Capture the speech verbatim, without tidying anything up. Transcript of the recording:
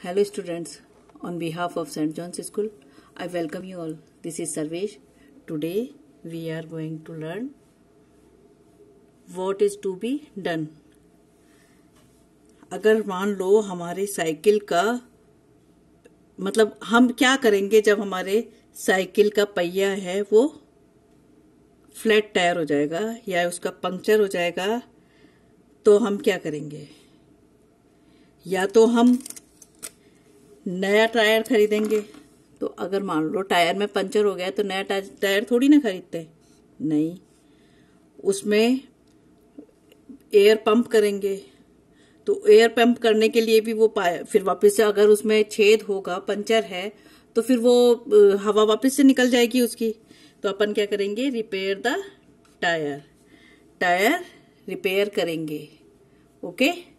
Hello students, on behalf of Saint John's School, I welcome you all. This is Sarvesh. Today we are going to learn what is to be done. अगर मान लो हमारे cycle का मतलब हम क्या करेंगे जब हमारे साइकिल का पहिया है वो फ्लैट टायर हो जाएगा या उसका पंक्चर हो जाएगा, तो हम क्या करेंगे? या तो हम नया टायर खरीदेंगे। तो अगर मान लो टायर में पंचर हो गया तो नया टायर थोड़ी ना खरीदते, नहीं, उसमें एयर पंप करेंगे। तो एयर पंप करने के लिए भी वो फिर वापस से अगर उसमें छेद होगा, पंचर है, तो फिर वो हवा वापस से निकल जाएगी उसकी। तो अपन क्या करेंगे? Repair the tyre, tyre repair करेंगे। ओके।